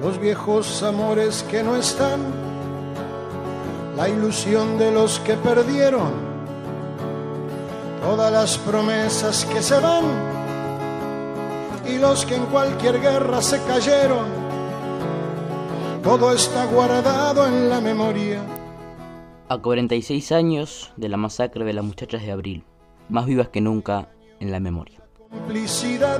los viejos amores que no están, la ilusión de los que perdieron, todas las promesas que se van y los que en cualquier guerra se cayeron. Todo está guardado en la memoria. A 46 años de la masacre de las muchachas de Abril, más vivas que nunca en la memoria. Complicidad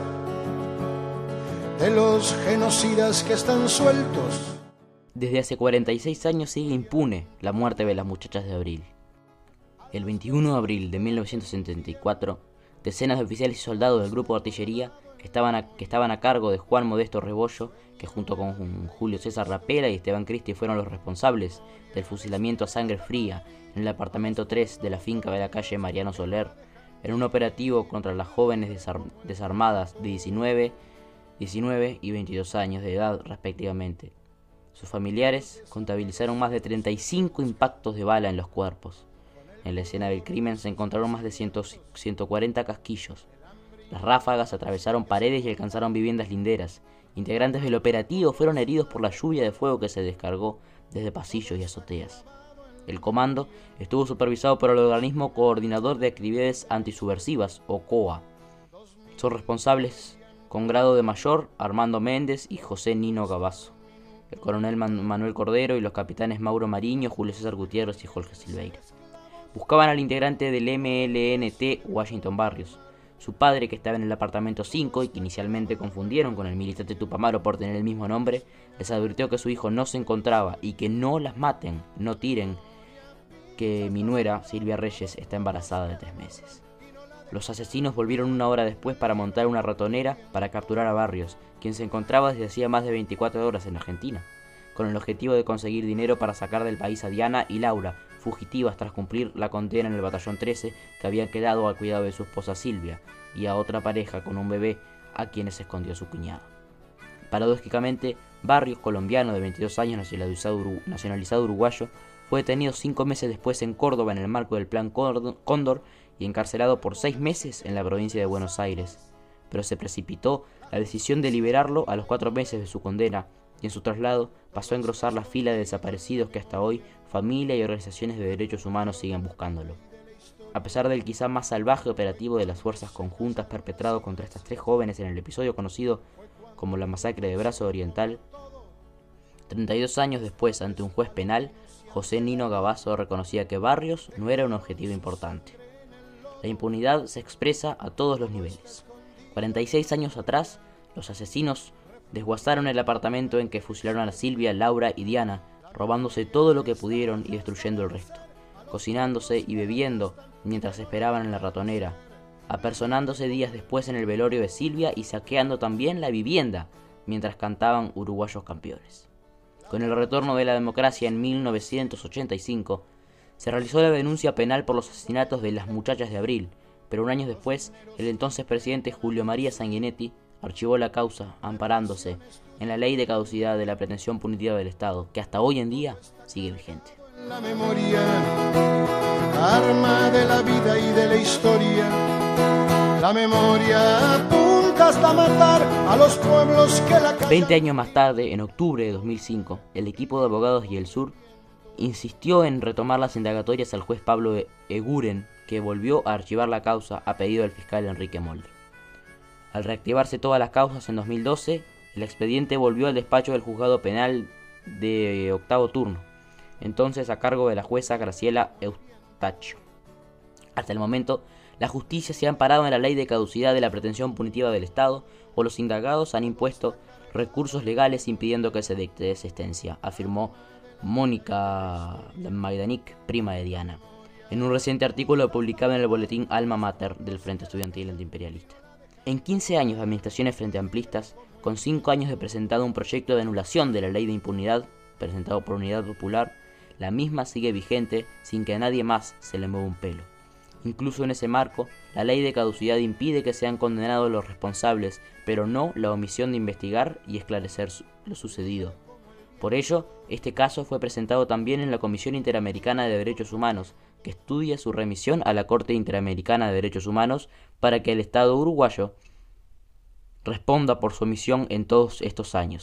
de los genocidas que están sueltos. Desde hace 46 años sigue impune la muerte de las muchachas de Abril. El 21 de abril de 1974, decenas de oficiales y soldados del grupo de artillería que estaban a cargo de Juan Modesto Rebollo, que junto con Julio César Rapera y Esteban Cristi fueron los responsables del fusilamiento a sangre fría en el apartamento 3 de la finca de la calle Mariano Soler, en un operativo contra las jóvenes desarmadas de 19 y 22 años de edad respectivamente. Sus familiares contabilizaron más de 35 impactos de bala en los cuerpos. En la escena del crimen se encontraron más de 140 casquillos. Las ráfagas atravesaron paredes y alcanzaron viviendas linderas. Integrantes del operativo fueron heridos por la lluvia de fuego que se descargó desde pasillos y azoteas. El comando estuvo supervisado por el Organismo Coordinador de Actividades Antisubversivas, o COA. Son responsables con grado de mayor Armando Méndez y José Nino Gabazo, el coronel Manuel Cordero y los capitanes Mauro Mariño, Julio César Gutiérrez y Jorge Silveira. Buscaban al integrante del MLNT, Washington Barrios, su padre, que estaba en el apartamento 5 y que inicialmente confundieron con el militante Tupamaro por tener el mismo nombre. Les advirtió que su hijo no se encontraba y que no las maten, no tiren, que mi nuera, Silvia Reyes, está embarazada de 3 meses. Los asesinos volvieron una hora después para montar una ratonera para capturar a Barrios, quien se encontraba desde hacía más de 24 horas en Argentina, con el objetivo de conseguir dinero para sacar del país a Diana y Laura, fugitivas tras cumplir la condena en el batallón 13, que habían quedado al cuidado de su esposa Silvia, y a otra pareja con un bebé a quienes escondió su cuñado. Paradójicamente, Barrios, colombiano de 22 años, nacionalizado uruguayo, fue detenido 5 meses después en Córdoba en el marco del Plan Cóndor y encarcelado por 6 meses en la provincia de Buenos Aires. Pero se precipitó la decisión de liberarlo a los 4 meses de su condena, y en su traslado pasó a engrosar la fila de desaparecidos que hasta hoy familia y organizaciones de derechos humanos siguen buscándolo. A pesar del quizá más salvaje operativo de las fuerzas conjuntas perpetrado contra estas 3 jóvenes en el episodio conocido como la masacre de Brazo Oriental, 32 años después, ante un juez penal, José Nino Gabazo reconocía que Barrios no era un objetivo importante. La impunidad se expresa a todos los niveles. 46 años atrás, los asesinos desguazaron el apartamento en que fusilaron a Silvia, Laura y Diana, robándose todo lo que pudieron y destruyendo el resto, cocinándose y bebiendo mientras esperaban en la ratonera, apersonándose días después en el velorio de Silvia y saqueando también la vivienda mientras cantaban Uruguayos Campeones. Con el retorno de la democracia en 1985, se realizó la denuncia penal por los asesinatos de las muchachas de Abril, pero un año después, el entonces presidente Julio María Sanguinetti archivó la causa amparándose en la ley de caducidad de la pretensión punitiva del Estado, que hasta hoy en día sigue vigente. La memoria, arma de la vida y de la historia. La memoria apunta hasta matar a los pueblos que la callan. 20 años más tarde, en octubre de 2005, el equipo de abogados y el Sur insistió en retomar las indagatorias al juez Pablo Eguren, que volvió a archivar la causa a pedido del fiscal Enrique Molde. Al reactivarse todas las causas en 2012, el expediente volvió al despacho del juzgado penal de octavo turno, entonces a cargo de la jueza Graciela Eustacho. Hasta el momento, la justicia se ha amparado en la ley de caducidad de la pretensión punitiva del Estado, o los indagados han impuesto recursos legales impidiendo que se dicte sentencia, afirmó Mónica Maidanic, prima de Diana, en un reciente artículo publicado en el boletín Alma Mater del Frente Estudiantil Antiimperialista. En 15 años de administraciones frente amplistas, con 5 años de presentado un proyecto de anulación de la ley de impunidad, presentado por Unidad Popular, la misma sigue vigente sin que a nadie más se le mueva un pelo. Incluso en ese marco, la ley de caducidad impide que sean condenados los responsables, pero no la omisión de investigar y esclarecer lo sucedido. Por ello, este caso fue presentado también en la Comisión Interamericana de Derechos Humanos, que estudia su remisión a la Corte Interamericana de Derechos Humanos para que el Estado uruguayo responda por su omisión en todos estos años,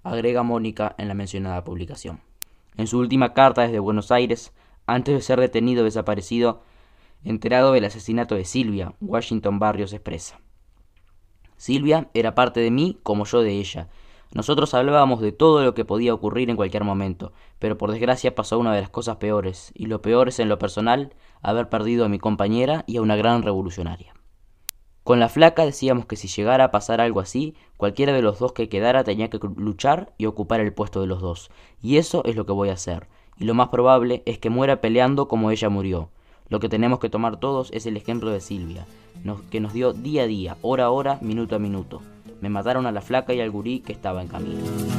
agrega Mónica en la mencionada publicación. En su última carta desde Buenos Aires, antes de ser detenido o desaparecido, enterado del asesinato de Silvia, Washington Barrios expresa: Silvia era parte de mí como yo de ella. Nosotros hablábamos de todo lo que podía ocurrir en cualquier momento, pero por desgracia pasó una de las cosas peores, y lo peor es en lo personal haber perdido a mi compañera y a una gran revolucionaria. Con la flaca decíamos que si llegara a pasar algo así, cualquiera de los dos que quedara tenía que luchar y ocupar el puesto de los dos, y eso es lo que voy a hacer, y lo más probable es que muera peleando como ella murió. Lo que tenemos que tomar todos es el ejemplo de Silvia, que nos dio día a día, hora a hora, minuto a minuto. Me mataron a la flaca y al gurí que estaba en camino.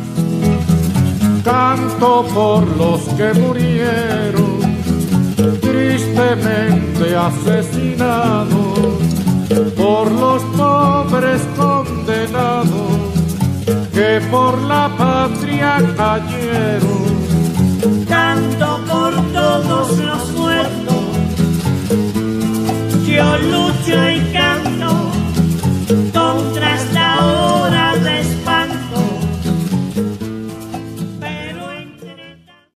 Canto por los que murieron, tristemente asesinados, por los pobres condenados que por la patria cayeron. Canto por todos los muertos que hoy luchan y